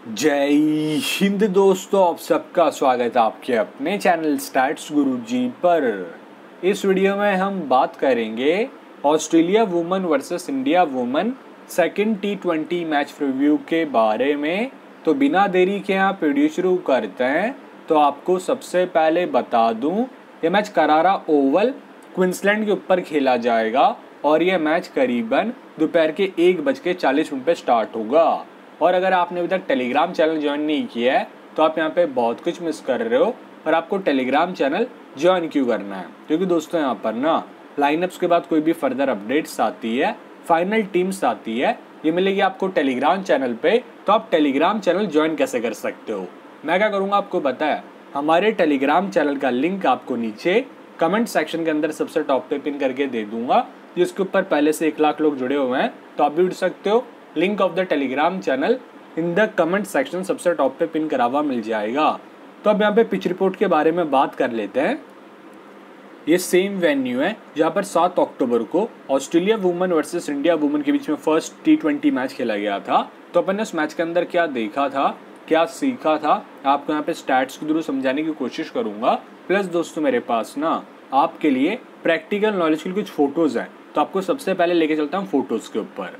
जय हिंद दोस्तों, आप सबका स्वागत है आपके अपने चैनल स्टैट्स गुरुजी पर। इस वीडियो में हम बात करेंगे Australia women versus India women second T20 match review के बारे में। तो बिना देरी के आप वीडियो शुरू करते हैं। तो आपको सबसे पहले बता दूं, ये मैच करारा ओवल क्वींसलैंड के ऊपर खेला जाएगा और ये मैच करीबन दोपहर के 1:40 पे स्टार्ट होगा। और अगर आपने अभी तक टेलीग्राम चैनल ज्वाइन नहीं किया है तो आप यहाँ पे बहुत कुछ मिस कर रहे हो। और आपको टेलीग्राम चैनल ज्वाइन क्यों करना है? क्योंकि दोस्तों यहाँ पर ना लाइनअप्स के बाद कोई भी फर्दर अपडेट्स आती है, फाइनल टीम्स आती है, ये मिलेगी आपको टेलीग्राम चैनल पे। तो आप टेलीग्राम चैनल ज्वाइन कैसे कर सकते हो? मैं क्या करूँगा आपको पता है, हमारे टेलीग्राम चैनल का लिंक आपको नीचे कमेंट सेक्शन के अंदर सबसे टॉप पे पिन करके दे दूंगा, जिसके ऊपर पहले से 1 लाख लोग जुड़े हुए हैं। तो आप भी जुड़ सकते हो। Link of the Telegram channel in the comment section सबसे टॉप पे पिन करा हुआ मिल जाएगा। तो अब यहाँ पे पिच रिपोर्ट के बारे में बात कर लेते हैं। ये सेम वेन्यू है जहाँ पर 7 अक्टूबर को Australia women versus India women के बीच में फर्स्ट T20 मैच खेला गया था। तो अपन ने उस मैच के अंदर क्या देखा था, क्या सीखा था, आपको यहाँ पे स्टैट्स के थ्रू समझाने की कोशिश करूंगा। प्लस दोस्तों मेरे पास ना आपके लिए प्रैक्टिकल नॉलेज के लिए कुछ फोटोज हैं, तो आपको सबसे पहले लेके चलता हूँ फोटोज के ऊपर।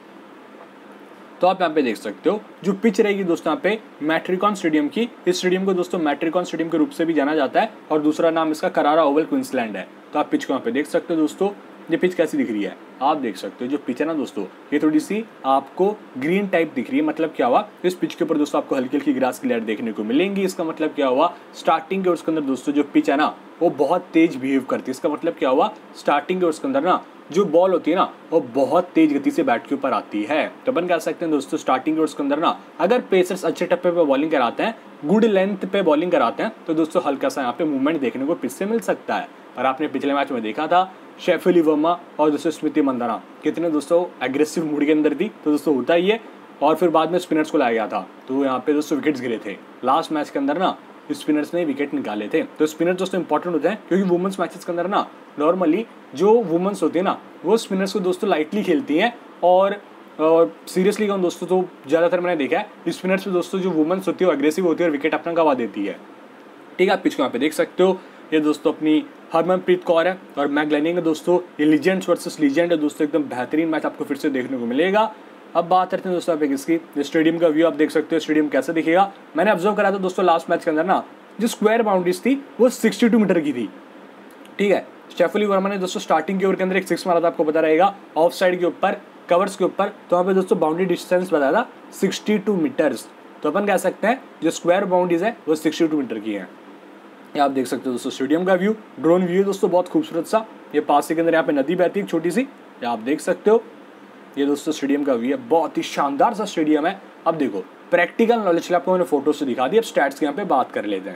तो आप यहाँ पे देख सकते हो जो पिच रहेगी दोस्तों यहाँ पे मैट्रिकॉन स्टेडियम की। इस स्टेडियम को दोस्तों मैट्रिकॉन स्टेडियम के रूप से भी जाना जाता है और दूसरा नाम इसका करारा ओवल क्वींसलैंड है। तो आप पिच को यहाँ पे देख सकते हो दोस्तों। ये पिच कैसी दिख रही है आप देख सकते हो। जो पिच है ना दोस्तों, ये थोड़ी सी आपको ग्रीन टाइप दिख रही है। मतलब क्या हुआ, इस पिच के ऊपर दोस्तों आपको हल्की हल्की ग्रास की लेयर देखने को मिलेंगी। इसका मतलब क्या हुआ, स्टार्टिंग के उसके अंदर दोस्तों जो पिच है ना वो बहुत तेज बिहेव करती है। इसका मतलब क्या हुआ, स्टार्टिंग के उसके अंदर ना जो बॉल होती है ना वो बहुत तेज गति से बैट के ऊपर आती है। तो अपन कह सकते हैं दोस्तों स्टार्टिंग के उसके अंदर ना अगर पेसर्स अच्छे टप्पे पे बॉलिंग कराते हैं, गुड लेंथ पे बॉलिंग कराते हैं, तो दोस्तों हल्का सा यहाँ पे मूवमेंट देखने को पिच से मिल सकता है। और आपने पिछले मैच में देखा था शेफली वर्मा और दोस्तों स्मृति मंदाना कितने दोस्तों एग्रेसिव मूड के अंदर थी। तो दोस्तों होता ही है। और फिर बाद में स्पिनर्स को लाया गया था, तो यहाँ पे दोस्तों विकेट्स गिरे थे लास्ट मैच के अंदर ना, स्पिनर्स ने विकेट निकाले थे। तो स्पिनर दोस्तों इंपॉर्टेंट होते हैं, क्योंकि वुमेन्स मैचेस के अंदर ना नॉर्मली जो वुमेन्स होती है ना वो स्पिनर्स को दोस्तों लाइटली खेलती हैं। और सीरियसली कहूँ दोस्तों तो ज़्यादातर मैंने देखा है स्पिनर्स में दोस्तों जो वुमेन्स होती है वो अग्रेसिव होती है और विकेट अपना गवा देती है। ठीक है, आप पिच को यहाँ पे देख सकते हो। ये दोस्तों अपनी हरमनप्रीत कौर है और मैग लैनिंग है दोस्तों। ये लीजेंड्स वर्सेस लीजेंड है दोस्तों, एकदम बेहतरीन मैच आपको फिर से देखने को मिलेगा। अब बात करते हैं दोस्तों आप इसकी स्टेडियम का व्यू। आप देख सकते हो स्टेडियम कैसे दिखेगा। मैंने ऑब्जर्व करा था दोस्तों लास्ट मैच के अंदर ना जो स्क्वायर बाउंड्रीज थी वो 62 मीटर की थी। ठीक है, शेफली वर्मा ने दोस्तों स्टार्टिंग के ओवर के अंदर एक 6 मारा था, आपको पता रहेगा, ऑफ साइड के ऊपर कवर्स के ऊपर। तो वहाँ पे दोस्तों बाउंड्री डिस्टेंस बताया था 62 मीटर्स। तो अपन कह सकते हैं जो स्क्वायर बाउंड्रीज है वो 62 मीटर की है। ये आप देख सकते हो दोस्तों स्टेडियम का व्यू, ड्रोन व्यू दोस्तों बहुत खूबसूरत सा। ये पास के अंदर यहाँ पे नदी बहती है छोटी सी, ये आप देख सकते हो। ये दोस्तों स्टेडियम का व्यू है, बहुत ही शानदार सा स्टेडियम है। अब देखो प्रैक्टिकल नॉलेज के लिए आपको मैंने फोटो से दिखा दी। अब स्टैट्स के यहाँ पे बात कर लेते हैं।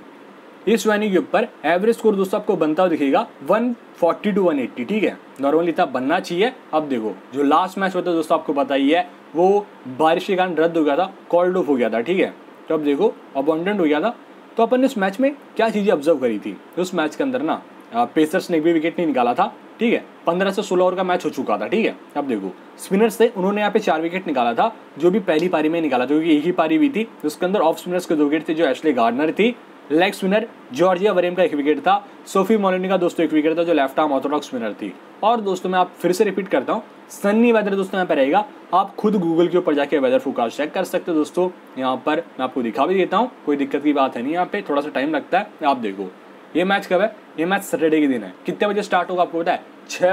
इस वेन्यू के ऊपर एवरेज स्कोर दोस्तों आपको बनता हुआ दिखेगा 140 to 180। ठीक है, नॉर्मली इतना बनना चाहिए। अब देखो जो लास्ट मैच होता है दोस्तों आपको पता ही है वो बारिश के कारण रद्द हो गया था, कॉल्ड ऑफ हो गया था। ठीक है, तो अब देखो अबंडेंट हो गया था। तो अपन ने इस मैच में क्या चीज़ें ऑब्जर्व करी थी, उस मैच के अंदर ना पेसर्स ने भी विकेट नहीं निकाला था। ठीक है, 15 से 16 ओवर का मैच हो चुका था। ठीक है, अब देखो स्पिनर्स थे, उन्होंने यहाँ पे 4 विकेट निकाला था, जो भी पहली पारी में निकाला था, क्योंकि एक ही पारी हुई थी। उसके अंदर ऑफ स्पिनर्स के 2 विकेट थे, जो एशले गार्डनर थी, लेग स्पिनर जॉर्जिया वरेम का 1 विकेट था, सोफी मोलिनी का दोस्तों 1 विकेट था, जो लेफ्ट आर्म ऑर्थोडॉक्स स्पिनर थी। और दोस्तों मैं आप फिर से रिपीट करता हूँ, सन्नी वेदर दोस्तों यहाँ पे रहेगा। आप खुद गूगल के ऊपर जाके वेदर फोरकास्ट चेक कर सकते हो दोस्तों। यहाँ पर मैं आपको दिखा भी देता हूँ, कोई दिक्कत की बात है नहीं। यहाँ पे थोड़ा सा टाइम लगता है। आप देखो ये मैच कब है, ये मैच सैटरडे के दिन है। कितने बजे स्टार्ट होगा आपको पता है,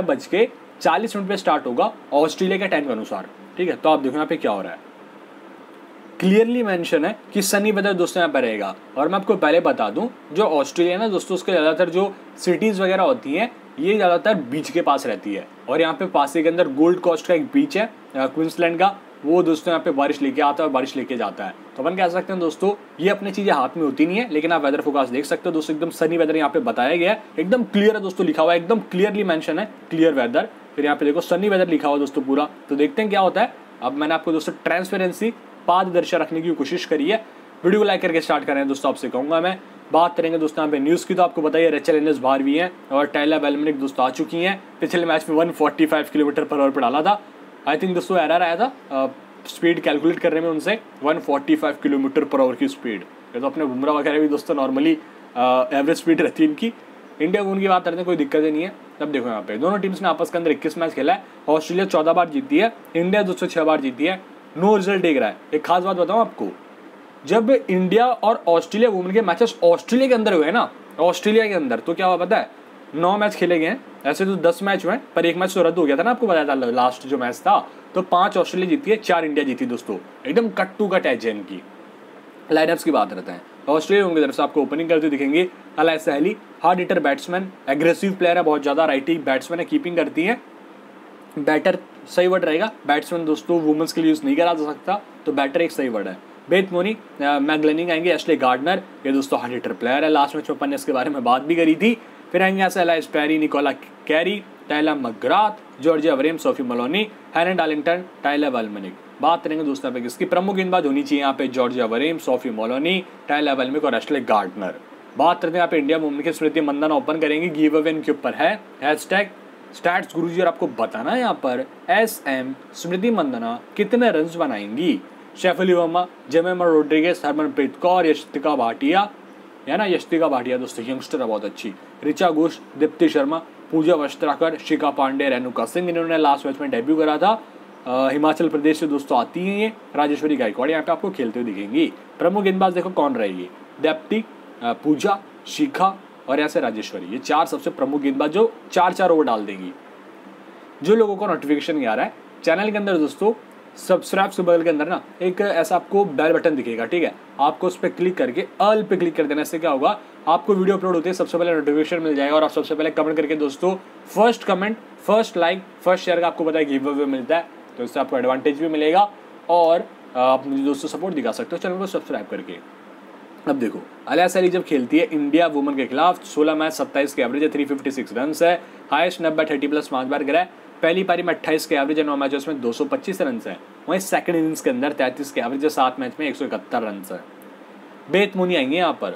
6:40 पे स्टार्ट होगा ऑस्ट्रेलिया के टाइम के अनुसार। ठीक है, तो आप देखो यहाँ पे क्या हो रहा है, क्लियरली मेंशन है कि सनी वेदर दोस्तों यहाँ पर रहेगा। और मैं आपको पहले बता दूं जो ऑस्ट्रेलिया है ना दोस्तों, उसके ज़्यादातर जो सिटीज़ वगैरह होती हैं ये ज़्यादातर बीच के पास रहती है। और यहाँ पे पास के अंदर गोल्ड कोस्ट का एक बीच है क्वींसलैंड का, वो दोस्तों यहाँ पे बारिश लेके आता है और बारिश लेके जाता है। तो अपन कह सकते हैं दोस्तों ये अपनी चीज़ें हाथ में होती नहीं है, लेकिन आप वेदर फोरकास्ट देख सकते हो दोस्तों। एकदम सनी वेदर यहाँ पे बताया गया है, एकदम क्लियर है दोस्तों, लिखा हुआ है, एकदम क्लियरली मेंशन है क्लियर वेदर। फिर यहाँ पे देखो सनी वेदर लिखा हुआ दोस्तों पूरा। तो देखते हैं क्या होता है। अब मैंने आपको दोस्तों ट्रांसपेरेंसी पारदर्शिता रखने की कोशिश करी है। वीडियो को लाइक करके स्टार्ट करें दोस्तों, आपसे कहूँगा मैं। बात करेंगे दोस्तों यहाँ पे न्यूज़ की, तो आपको बताइए रेचल एलिस बाहर भी हैं और टाइला बेलमनिक दोस्तों आ चुकी हैं। पिछले मैच में 145 किलोमीटर पर आवर पे डाला था। आई थिंक दोस्तों एरर आया था स्पीड कैलकुलेट करने में उनसे 145 किलोमीटर पर आवर की स्पीड। ये तो अपने बुमराह वगैरह भी दोस्तों नॉर्मली एवरेज स्पीड रहती है इनकी। इंडिया वुमेन की बात करते हैं, कोई दिक्कत ही नहीं है। तब देखो यहाँ पे दोनों टीम्स ने आपस के अंदर 21 मैच खेला है। ऑस्ट्रेलिया 14 बार जीती है, इंडिया 206 बार जीती है। नो रिजल्ट देख रहा है। एक खास बात बताऊँ आपको, जब इंडिया और ऑस्ट्रेलिया वुमेन के मैचेस ऑस्ट्रेलिया के अंदर हुए ना, ऑस्ट्रेलिया के अंदर, तो क्या हुआ पता है, 9 मैच खेले गए हैं। ऐसे तो 10 मैच हुए पर एक मैच तो रद्द हो गया था ना, आपको बताया था लास्ट जो मैच था। तो 5 ऑस्ट्रेलिया जीती है, 4 इंडिया जीती दोस्तों। एकदम कट टू कट एज इनकी। लाइनअप्स की बात करते हैं। ऑस्ट्रेलिया की तरफ से आपको ओपनिंग करते दिखेंगे Alyssa Healy, hard hitter batsman, aggressive player है बहुत ज़्यादा, राइटी बैट्समैन है, कीपिंग करती है। बैटर सही वर्ड रहेगा, बैट्समैन दोस्तों वुमेन्स के लिए यूज़ नहीं करा जा सकता, तो बैटर एक सही वर्ड है। बेथ मोनी, मैगलेनिंग आएंगे, एशले गार्डनर, ये दोस्तों हार्ड हिटर प्लेयर है। लास्ट मैच में अपन ने इसके बारे में बात भी करी थी। फिर आएंगे यहाँ से Ellyse Perry, Nicola Carey, Tahlia McGrath, Georgia Wareham, Sophie Molineux, Hannah Darlington, Tayla Vlaeminck. बात करेंगे दोस्तों पे किसकी प्रमुख गेंदबाज होनी चाहिए यहाँ पे, Georgia Wareham, Sophie Molineux, Tayla Vlaeminck और एशले गार्डनर। बात करते हैं यहाँ पे इंडिया वुमेन की स्मृति मंदाना ओपन करेंगे, गिव अवे इनके ऊपर है हैशटैग स्टैट्स गुरुजी, और आपको बताना है यहाँ पर SM स्मृति मंदाना कितने रन बनाएंगी। शेफली वर्मा, जेमिमा रोड्रिगेज, हरमनप्रीत कौर, यशिका भाटिया, है ना, यशिका भाटिया दोस्तों यंगस्टर है बहुत अच्छी, ऋचा घोष, दीप्ति शर्मा, पूजा वस्त्राकर, शिखा पांडे, रेणुका सिंह, इन्होंने लास्ट मैच में डेब्यू करा था। हिमाचल प्रदेश से दोस्तों आती हैं ये। राजेश्वरी गायकवाड़ यहाँ पे आपको खेलते हुए दिखेंगी। प्रमुख गेंदबाज देखो कौन रहेगी, दीप्ति, पूजा, शिखा और ऐसे राजेश्वरी, ये 4 सबसे प्रमुख गेंदबाज जो 4-4 ओवर डाल देंगी। जो लोगों को नोटिफिकेशन नहीं आ रहा है चैनल के अंदर दोस्तों, सब्सक्राइब के बगल के अंदर ना एक ऐसा आपको बेल बटन दिखेगा, ठीक है, आपको उस पर क्लिक करके ऑल पे क्लिक कर देना। इससे क्या होगा, आपको वीडियो अपलोड होते हैं सबसे पहले नोटिफिकेशन मिल जाएगा और आप सबसे पहले कमेंट करके दोस्तों first comment, first like, first share का आपको पता है गिव अवे मिलता है, तो इससे आपको एडवांटेज भी मिलेगा और आप मुझे दोस्तों सपोर्ट दिखा सकते हो चैनल को सब्सक्राइब करके। अब देखो अलाय सहली जब खेलती है इंडिया वुमेन के खिलाफ, 16 मैच 27 के एवरेज है, 356 रन है, हाईएस्ट 90 30+ 5 बार गिरा है। पहली पारी में 28 के एवरेज है, 9 मैचों में 225 रन है। वहीं सेकंड इनिंग्स के अंदर 33 के एवरेज है, 7 मैच में 171 रन है। बेथ मोनी आएंगे यहाँ पर,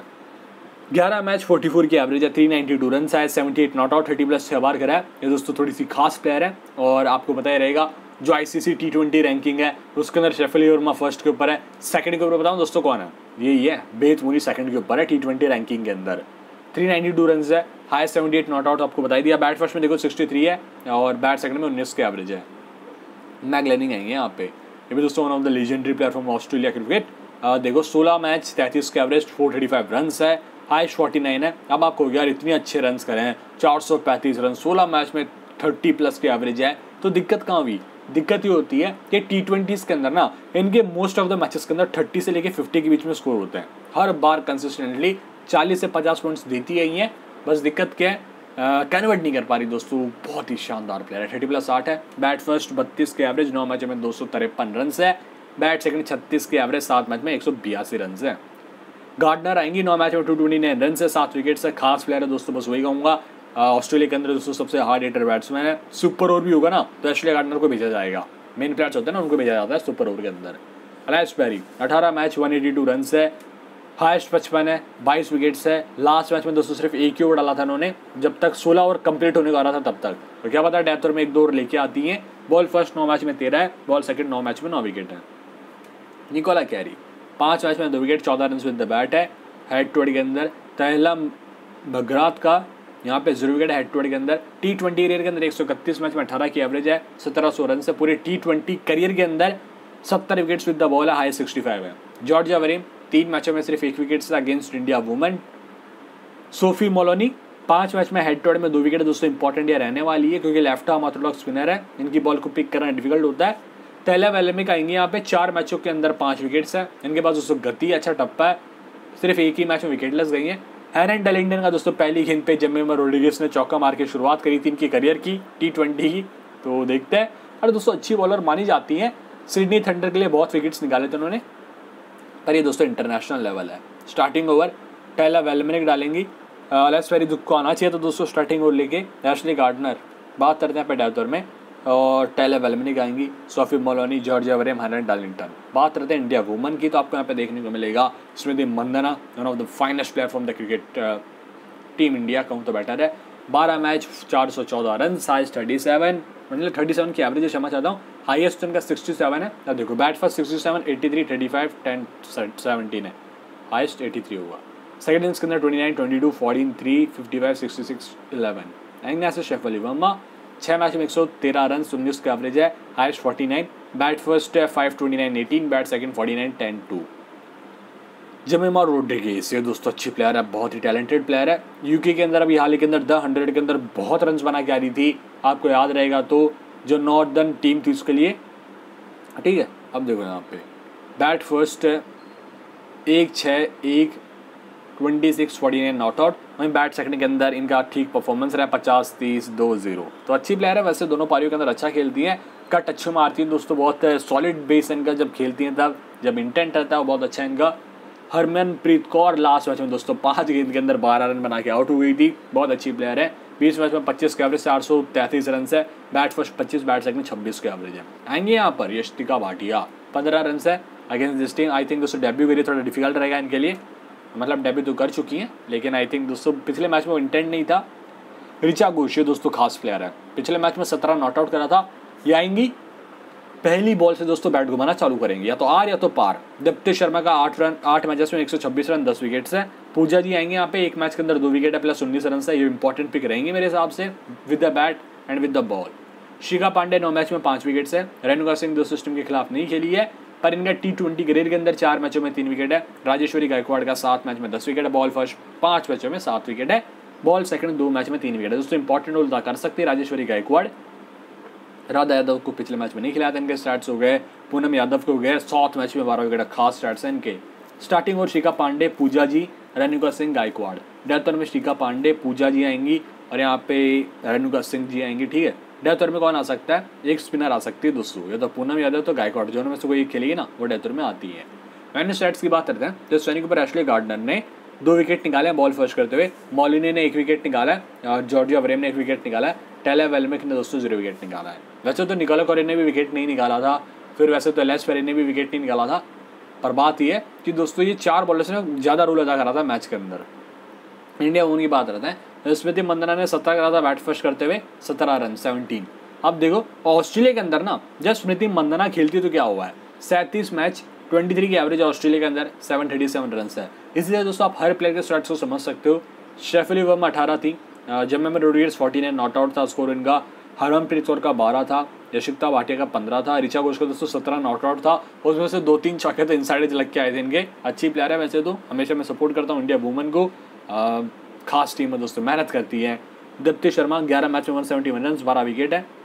11 मैच 44 की एवरेज है, 392 रन है, 78 नॉट आउट, 30+ 6 बार करा है। ये दोस्तों थोड़ी सी खास प्लेयर है और आपको पता ही रहेगा जो ICC T20 रैंकिंग है उसके अंदर शेफली वर्मा फर्स्ट के ऊपर है। सेकंड के ऊपर बताऊं दोस्तों कौन है, यही है बेथ मोनी, सेकंड के ऊपर है T20 रैंकिंग के अंदर। 392 रन है, हाई 78 नॉट आउट आपको बता दिया। बैट फर्स्ट में देखो 63 है और बैट सेकंड में 19 के एवरेज है। मैगलेनिंग आएंगे यहाँ पे, ये भी दोस्तों one of the legendary player from Australia cricket. देखो 16 मैच 33 के एवरेज, 435 रन है, हाईएस्ट 49 है। अब आपको यार इतने अच्छे रन करे हैं, 435 रन 16 मैच में, 30+ के एवरेज है, तो दिक्कत कहाँ हुई, दिक्कत ये होती है कि T20s के अंदर ना इनके मोस्ट ऑफ द मैचेस के अंदर 30 से लेके 50 के बीच में स्कोर होते हैं। हर बार कंसिस्टेंटली 40 से 50 पॉइंट्स देती है ये, बस दिक्कत क्या है, कन्वर्ट नहीं कर पा रही दोस्तों। बहुत ही शानदार प्लेयर है, 30+ 8 है। बैट फर्स्ट 32 के एवरेज, 9 मैचों में 253 रन है। बैट सेकंड 36 के एवरेज, 7 मैच में 182 रन है। गार्डनर आएंगी, 9 मैच में 229 रन है, 7 विकेट से। खास प्लेयर है दोस्तों, बस वही कहूँगा। ऑस्ट्रेलिया के अंदर दोस्तों सबसे हार्ड हिटर बैट्समैन है। सुपर ओवर भी होगा ना तो एशले गार्डनर को भेजा जाएगा, मेन प्लेयर्स होते हैं ना उनको भेजा जाता है सुपर ओवर के अंदर। अलाइस पेरी 18 मैच 182 रन है, हाईएस्ट 55 है, 22 विकेट्स है। लास्ट मैच में दोस्तों सिर्फ एक ही ओवर डाला था उन्होंने, जब तक 16 ओवर कंप्लीट होने को आ रहा था तब तक। तो क्या पता डेथ ओवर में 1-2 ओवर लेके आती हैं। बॉल फर्स्ट 9 मैच में 13 है, बॉल सेकंड 9 मैच में 9 विकेट है। निकोला कैरी 5 मैच में 2 wicket, 14 run with the bat है। हेड टू हेड के अंदर टाइलर मकग्राथ का यहाँ पे 0 विकेट हेड टू हेड के अंदर। T20 करियर के अंदर 131 मैच में 18 की एवरेज है, 1700 रन से। पूरे T20 करियर के अंदर 70 विकेट्स विद द बॉल है, हाई 65 है। जॉर्जिया वरेम 3 मैचों में सिर्फ 1 विकेट से against India women. Sophie Molineux 5 match में हेड टू हेड में 2 विकेट दोस्तों। इंपॉर्टेंट ये रहने वाली है क्योंकि लेफ्ट आर्म ऑर्थोडॉक्स स्पिनर है, इनकी बॉल को पिक करना डिफिकल्ट होता है। टाइलर वेलमनिक आएंगे यहाँ पे, 4 मैचों के अंदर 5 विकेट्स है। इनके पास दोस्तों गति अच्छा टप्पा है, सिर्फ एक ही मैच में विकेटलेस गई है। हैरन डार्लिंगटन का दोस्तों पहली गेंद पे जेमिमा रोड्रिगेज ने चौका मार के शुरुआत करी थी इनकी करियर की T20 की, तो देखते हैं। और दोस्तों अच्छी बॉलर मानी जाती हैं, सिडनी थंडर के लिए बहुत विकेट्स निकाले थे उन्होंने, पर ये दोस्तों इंटरनेशनल लेवल है। स्टार्टिंग ओवर टाइलर वेलमनिक डालेंगी, अलाइस पेरी को आना चाहिए तो दोस्तों स्टार्टिंग ओवर लेके एशले गार्डनर। बात करते हैं पे डेथ ओवर में, और टाइलर वेलमनिक आएंगी, Sophie Molineux, Georgia Wareham, Hannah Darlington. बात करते हैं इंडिया वुमेन की, तो आपको यहाँ पे देखने को मिलेगा Smriti Mandhana, one of the finest player from the cricket team India, कहूँ तो बेटर है। 12 मैच 414 रन, साइज 37, मतलब 37 की एवरेज क्षमा चाहता हूँ, हाईएस्ट इनका 67 है। अब देखो बैट फर्स्ट 67, 83, 35, 10, 17 है, हाईएस्ट 83 होगा। सेकंड इनिंग्स के अंदर 29, 22, 14, 3, 55, 66, 11। आएंगे ऐसे शेफ अली वर्मा 6 मैच में 113 रन, 19 का एवरेज है, हाईएस्ट 49। बैट फर्स्ट है 5, 29, 18, बैट सेकंड 49, 10, 2। जेमिमा रोड्रिगेज ये दोस्तों अच्छी प्लेयर है, बहुत ही टैलेंटेड प्लेयर है। यूके के अंदर अभी हाल ही के अंदर द 100 के अंदर बहुत रन बना के आ रही थी, आपको याद रहेगा तो, जो नॉर्दर्न टीम थी उसके लिए, ठीक है। अब देखो यहाँ पे बैट फर्स्ट है 1-6, 1, 26, 49 नॉट आउट। वहीं बैट सेकंड के अंदर इनका ठीक परफॉर्मेंस रहा 50, 30, 2-0। तो अच्छी प्लेयर है वैसे, दोनों पारियों के अंदर अच्छा खेलती हैं, कट अच्छे मारती हैं दोस्तों, बहुत सॉलिड बेस इनका जब खेलती हैं, तब जब इंटेंट रहता है वो बहुत अच्छा है इनका। हरमनप्रीत कौर लास्ट मैच में दोस्तों 5 गेंद के अंदर 12 रन बना के आउट हो गई थी, बहुत अच्छी प्लेयर है। 20 मैच में 25 का एवरेज, 433 रन है, बैट फर्स्ट 25, बैट सेकंड 26 का एवरेज है। आएंगे यहाँ पर यशिका भाटिया 15 रन है against this team. I think दोस्तों डेब्यू के लिए थोड़ा डिफिकल्ट रहेगा इनके लिए, मतलब डेब्यू तो कर चुकी हैं, लेकिन आई थिंक दोस्तों पिछले मैच में वो इंटेंट नहीं था। ऋचा घोष ये दोस्तों खास प्लेयर है, पिछले मैच में 17 नॉट आउट करा था। ये आएंगी पहली बॉल से दोस्तों बैट घुमाना चालू करेंगे, या तो आर या तो पार। दीप्ति शर्मा का 8 मैचेस में 126 रन, 10 विकेट्स है। पूजा जी आएंगे यहाँ पे, एक मैच के अंदर 2 विकेट है, प्लस 19 रन है। ये इंपॉर्टेंट पिक रहेंगे मेरे हिसाब से, with the bat and with the ball. Shikha Pandey 9 match में 5 विकेट्स है। रेणुका सिंह दोस्तों टीम के खिलाफ नहीं खेली है, पर इनका T20 करियर के अंदर 4 मैचों में 3 विकेट है। राजेश्वरी गायकवाड़ का 7 मैच में 10 विकेट है, बॉल फर्स्ट 5 मैचों में 7 विकेट है, बॉल सेकंड 2 मैच में 3 विकेट है। दोस्तों इंपॉर्टेंट रोल अदा कर सकती है राजेश्वरी गायकवाड़। राधा यादव को पिछले मैच में नहीं खिलाया था, इनके स्टैट्स हो गए। पूनम यादव को हो गए 7 मैच में 12 विकेट, खास स्टैट्स हैं इनके। स्टार्टिंग और शिखा पांडे, पूजा जी, रेणुका सिंह, गायकवाड़। डेथ ओवर में शिखा पांडे, पूजा जी आएंगी, और यहाँ पे रेणुका सिंह जी आएंगी, ठीक है। डेथ ओवर में कौन आ सकता है? एक स्पिनर आ सकती है दोस्तों, या तो पूनम यादव तो गायकवाड़, दोनों में से कोई एक खेलेगी ना, वो डेथ ओवर में आती है। मैंने स्टैट्स की बात करते हैं तो सैनी के ऊपर एशले गार्डनर ने 2 विकेट निकाले हैं बॉल फर्स्ट करते हुए। मॉलिनी ने 1 विकेट निकाला है, और जॉर्जिया वरेम ने 1 विकेट निकाला है। टेला वेलमिक ने दोस्तों 0 विकेट निकाला है। वैसे तो निकोला कोरिन ने भी विकेट नहीं निकाला था, फिर वैसे तो एलेस फेरे ने भी विकेट नहीं निकाला था, पर बात यह है कि दोस्तों ये 4 बॉलर्स ने ज़्यादा रोल अदा करा था मैच के अंदर। इंडिया उनकी बात करते हैं, स्मृति मंदना ने 17 करा था बैट फर्स्ट करते हुए, 17 रन 17। अब देखो ऑस्ट्रेलिया के अंदर ना, जब स्मृति मंदना खेलती तो क्या हुआ है, 37 मैच 23 की एवरेज ऑस्ट्रेलिया के अंदर, 737 रन है। इसलिए दोस्तों आप हर प्लेयर के स्टैट्स को समझ सकते हो। शेफ अली वर्मा 18 थी, जेमिमा रोड्रिगेज 49 नॉट आउट था स्कोर इनका। हरमनप्रीत कौर का 12 था, यशिका भाटिया का 15 था, ऋचा घोष का दोस्तों 17 नॉट आउट था। उसमें से 2-3 छक्के तो इनसाइड लग के आए थे इनके। अच्छी प्लेयर है वैसे तो, हमेशा मैं सपोर्ट करता हूँ इंडिया वुमेन को, खास टीम है दोस्तों, मेहनत करती है। दीप्ति शर्मा 11 मैच में 171 रन, 12 विकेट है।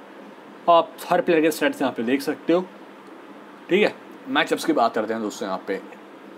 आप हर प्लेयर के स्टैट्स यहाँ पे देख सकते हो, ठीक है। मैचअप्स की बात करते हैं दोस्तों यहाँ पे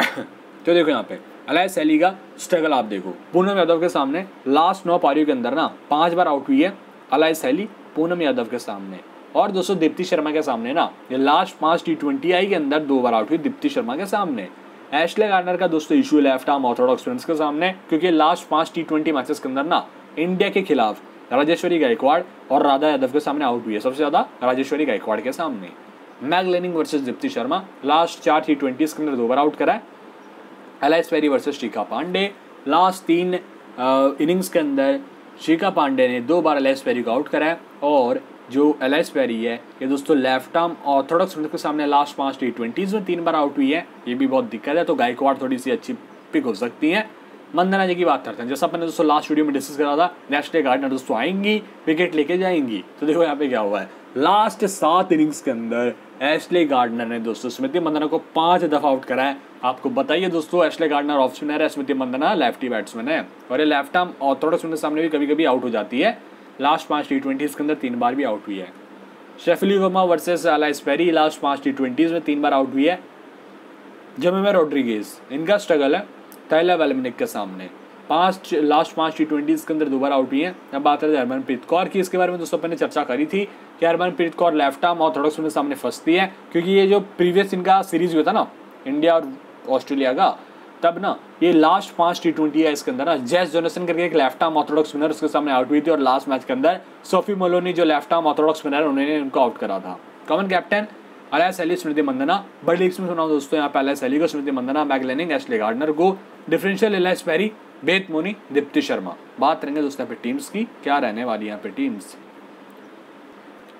तो देखो यहाँ पे अलाइस सैली का स्ट्रगल आप देखो। पूनम यादव के सामने लास्ट 9 पारियों के अंदर ना 5 बार आउट हुई है अलाइस सैली पूनम यादव के सामने। और दोस्तों दीप्ति शर्मा के सामने ना ये लास्ट 5 T20I के अंदर 2 बार आउट हुई दीप्ति शर्मा के सामने। एशले गार्डनर का दोस्तों issue left arm orthodox spinners के सामने, क्योंकि लास्ट 5 T20 मैचेस के अंदर ना इंडिया के खिलाफ राजेश्वरी गायकवाड़ और राधा यादव के सामने आउट हुई है, सबसे ज्यादा राजेश्वरी गायकवाड़ के सामने। Meg Lanning versus Deepti Sharma last 4 T20s के अंदर 2 बार आउट करा है। Ellyse Perry versus Shikha Pandey last 3 innings के अंदर शिखा पांडे ने 2 बार एलाइस पेरी को आउट करा है। और जो एलाइस पेरी है ये दोस्तों लेफ्ट आर्म ऑर्थोडॉक्स स्पिनर के सामने लास्ट 5 T20s में 3 बार आउट हुई है, ये भी बहुत दिक्कत है। तो गायकवाड़ थोड़ी सी अच्छी पिक हो सकती है। मंदना जी की बात करते हैं, जैसा अपन ने दोस्तों लास्ट वीडियो में डिस्कस करा था, एशले गार्डनर दोस्तों आएंगी विकेट लेके जाएंगी। तो देखो यहाँ पे क्या हुआ है, लास्ट 7 इनिंग्स के अंदर एशले गार्डनर ने दोस्तों स्मृति मंदना को 5 दफा आउट करा है। आपको बताइए दोस्तों, एशले गार्डनर ऑफ स्पिनर है, स्मृति मंदना लेफ्टी बैट्समैन है, और ये लेफ्ट आर्म ऑर्थोडॉक्स स्पिनर के सामने भी कभी कभी आउट हो जाती है। लास्ट 5 T20s के अंदर 3 बार भी आउट हुई है। Shafali Verma versus Ellyse Perry last 5 T20s में 3 बार आउट हुई है। जेमिमा रोड्रिगेज इनका स्ट्रगल है टाइला वेलमिक के सामने, लास्ट 5 T20s के अंदर 2 बार आउट हुई है। अब बात करें हरमनप्रीत कौर की, इसके बारे में दोस्तों अपन ने चर्चा करी थी कि Harmanpreet Kaur left arm orthodox के सामने फंसती है, क्योंकि ये जो प्रीवियस इनका सीरीज हुआ था ना इंडिया और ऑस्ट्रेलिया का, तब ना ये लास्ट 5 T20 है इसके अंदर ना जेस जोनासन करके एक लेफ्ट आर्म ऑर्थोडॉक्स स्पिनर उसके सामने आउट हुई थी, और लास्ट मैच के अंदर सोफी मोलोनी जो लेफ्ट आर्म ऑर्थोडॉक्स स्पिनर है उन्होंने उनको आउट करा था। Common captain Alyssa Healy Smriti Mandhana, बड़ी लीग्स में सुनाओ दोस्तों यहाँ पे अलाइस सैली को, Smriti Mandhana, Meg Lanning, Ashleigh Gardner को, differential Ellyse Perry, Beth Mooney, Deepti Sharma. बात करेंगे दोस्तों यहाँ पे टीम्स की, क्या रहने वाली यहाँ पे टीम्स।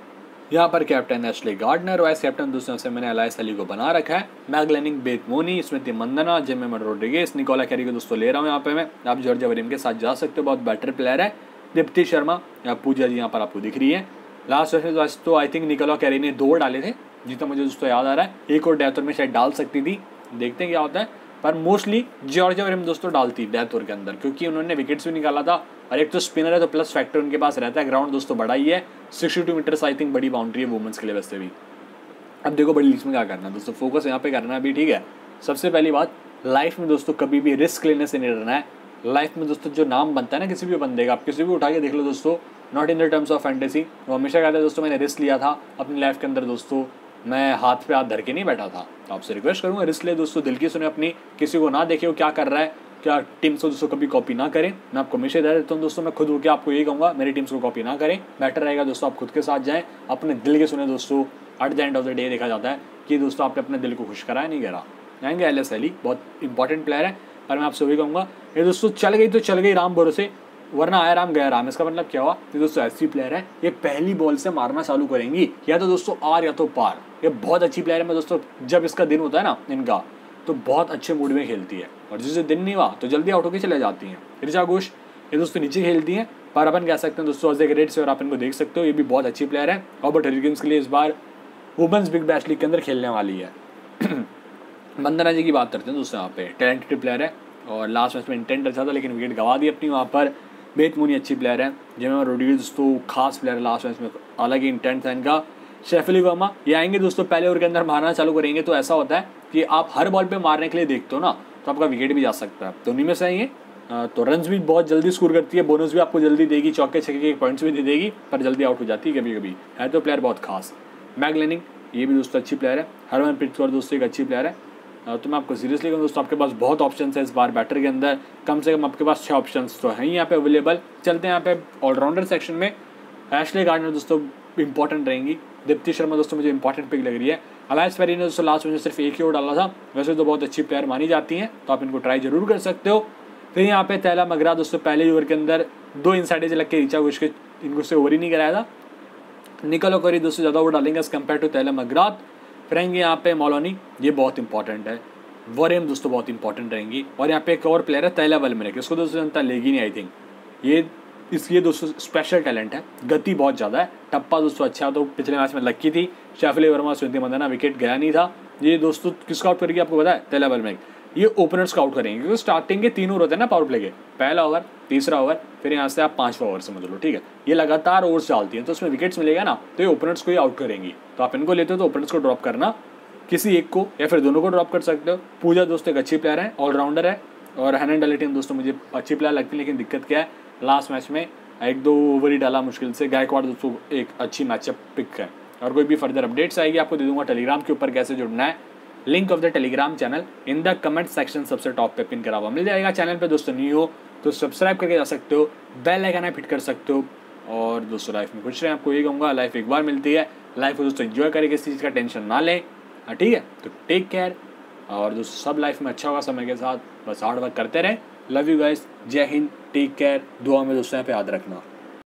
यहाँ पर captain Ashleigh Gardner, vice captain दोस्तों से मैंने एलाइस अली को बना रखा है, Meg Lanning Beth Mooney, Smriti Mandhana, Jemimah Rodrigues, Nicola Carey को दोस्तों ले रहा हूँ यहाँ पे मैं। आप जॉर्जिया वरीम के साथ जा सकते हो, बहुत बेटर प्लेयर है। दीप्ति शर्मा या पूजा जी यहाँ पर आपको दिख रही है। लास्ट वैसे तो आई थिंक निकोला कैरी ने 2 डाले थे जितना मुझे दोस्तों याद आ रहा है, एक और डेथ ओवर में शायद डाल सकती थी, देखते हैं क्या होता है। पर मोस्टली जॉर्जिया वरीम दोस्तों डालती डेथ ओवर के अंदर, क्योंकि उन्होंने विकेट्स भी निकाला था और एक तो स्पिनर है तो प्लस फैक्टर उनके पास रहता है। ग्राउंड दोस्तों बड़ा ही है, 62 मीटर्स आई थिंक बड़ी बाउंड्री है वुमेन्स के लिए वैसे भी। अब देखो बड़ी लीग्स में क्या करना है दोस्तों, फोकस यहाँ पे करना भी, ठीक है। सबसे पहली बात, लाइफ में दोस्तों कभी भी रिस्क लेने से नहीं डरना है। लाइफ में दोस्तों जो नाम बनता है ना किसी भी बंदे का, आप किसी भी उठा के देख लो दोस्तों, not in the terms of fantasy, वो हमेशा कहता है दोस्तों मैंने रिस्क लिया था अपनी लाइफ के अंदर दोस्तों, मैं हाथ पे हाथ धर के नहीं बैठा था। तो आपसे रिक्वेस्ट करूँगा रिस्क ले दोस्तों, दिल की सुने अपनी, किसी को ना देखे वो क्या कर रहा है, क्या टीम्स को दोस्तों कभी कॉपी ना करें। मैं आपको हमेशा दे देता हूँ दोस्तों, मैं खुद होकर आपको यही कहूँगा मेरी टीम्स को कॉपी ना करें, बेटर रहेगा दोस्तों आप खुद के साथ जाएँ, अपने दिल के सुने दोस्तों। At the end of the day देखा जाता है कि दोस्तों आपने अपने दिल को खुश कराया नहीं करा। जाएंगे एलिस अली बहुत इंपॉर्टेंट प्लेयर है, पर मैं आपसे वही कहूँगा ये दोस्तों चल गई तो चल गई राम भरोसे, वरना आया राम गया राम। इसका मतलब क्या हुआ, ये दोस्तों ऐसी प्लेयर है ये पहली बॉल से मारना चालू करेंगी, या तो दोस्तों आर या तो पार। ये बहुत अच्छी प्लेयर है, मैं दोस्तों जब इसका दिन होता है ना इनका, तो बहुत अच्छे मूड में खेलती है, और जिस दिन नहीं हुआ तो जल्दी आउट होकर चले जाती हैं। ऋचा घोष ये दोस्तों नीचे खेलती हैं, पर अपन कह सकते हैं दोस्तों एज ए ग्रेट से, और आप इनको देख सकते हो ये भी बहुत अच्छी प्लेयर है। रॉबर्ट हरिकिन्स के लिए इस बार वुमेन्स बिग बैश लीग के अंदर खेलने वाली है। वंदना जी की बात करते हैं दोस्तों, यहाँ पे टैलेंटेड प्लेयर है और लास्ट मैच में इंटेंट अच्छा था लेकिन विकेट गवा दी अपनी। वहाँ पर बेथमोनी अच्छी प्लेयर है, जेमेमा रोड्रिगेज तो खास प्लेयर है, लास्ट मैच में अलग ही इंटेंट था इनका। शेफली वर्मा ये आएंगे दोस्तों पहले ओवर के अंदर मारना चालू करेंगे, तो ऐसा होता है कि आप हर बॉल पे मारने के लिए देखते हो ना, तो आपका विकेट भी जा सकता है। तो उन्हीं में से आएंगे, तो रन्स भी बहुत जल्दी स्कोर करती है, बोनस भी आपको जल्दी देगी, चौके छक्के के पॉइंट्स भी दे देगी, पर जल्दी आउट हो जाती है कभी कभी, है तो प्लेयर बहुत खास। मैगलेनिंग ये भी दोस्तों अच्छी प्लेयर है, हरमनप्रीत कौर दोस्तों एक अच्छी प्लेयर है। तो मैं आपको सीरियसली कहूँ दोस्तों, आपके पास बहुत ऑप्शन है इस बार बैटर के अंदर, कम से कम आपके पास 6 ऑप्शन तो हैं यहाँ पे अवेलेबल। चलते हैं यहाँ पे ऑलराउंडर सेक्शन में। एशले गार्डनर दोस्तों इंपॉर्टेंट रहेंगी, दीप्ति शर्मा दोस्तों मुझे इंपॉर्टेंट पिक लग रही है। अलाइस पेरी ने दोस्तों लास्ट में सिर्फ एक ही ओवर डाला था, वैसे तो बहुत अच्छी प्लेयर मानी जाती हैं, तो आप इनको ट्राई जरूर कर सकते हो। फिर यहाँ पे तैला मगरा दोस्तों पहले ओवर के अंदर 2 इनसाइडेज लग के ऋचा घोष के इनको से ओवर ही नहीं कराया था। निकोला कैरी दोस्तों ज़्यादा ओवर डालेंगे as compare to Tahlia McGrath. फिर आएंगे यहाँ पे मौलानी, ये बहुत इंपॉर्टेंट है। वरेम दोस्तों बहुत इंपॉर्टेंट रहेंगी, और यहाँ पे एक और प्लेयर है तैला वलमेरिक, इसको दोस्तों जनता लेगी नहीं आई थिंक। ये दोस्तों स्पेशल टैलेंट है, गति बहुत ज़्यादा है, टप्पा दोस्तों अच्छा, तो पिछले मैच में लक्की थी। शेफली वर्मा, स्मृति मंदाना विकेट गया नहीं था। ये दोस्तों किसका आउट करेगी आपको पता है, तैला वलमेरिक। ये ओपनर्स का आउट करेंगे, क्योंकि स्टार्टिंग के 3 ओवर होते हैं ना पावर प्ले के, पहला ओवर, तीसरा ओवर, फिर यहाँ से आप 5वां ओवर समझ लो, ठीक है। ये लगातार ओवर्स डालती हैं, तो उसमें विकेट्स मिलेगा ना, तो ये ओपनर्स को ही आउट करेंगी। तो आप इनको लेते हो तो ओपनर्स को ड्रॉप करना, किसी एक को या फिर दोनों को ड्रॉप कर सकते हो। पूजा दोस्तों एक अच्छी प्लेयर है, ऑलराउंडर है, और हैनन डलेटिन दोस्तों मुझे अच्छी प्लेयर लगती है, लेकिन दिक्कत क्या है, लास्ट मैच में 1-2 ओवर ही डाला मुश्किल से। गायकवाड़ दोस्तों एक अच्छी मैचअप पिक है। और कोई भी फर्दर अपडेट्स आएगी आपको दे दूंगा टेलीग्राम के ऊपर, कैसे जुड़ना है। Link of the Telegram channel in the comment section सबसे टॉप पे पिन करा हुआ मिल जाएगा। चैनल पे दोस्तों न्यू हो तो सब्सक्राइब करके जा सकते हो, बेल आइकन है हिट कर सकते हो। और दोस्तों लाइफ में खुश रहें, आपको ये कहूँगा, लाइफ एक बार मिलती है, लाइफ को दोस्तों एंजॉय करें, किसी चीज़ का टेंशन ना लें, ठीक है। तो टेक केयर, और दोस्तों सब लाइफ में अच्छा होगा समय के साथ, बस हार्ड वर्क करते रहें। लव यू गाइस, जय हिंद, टेक केयर, दुआ में दोस्तों यहाँ पे याद रखना।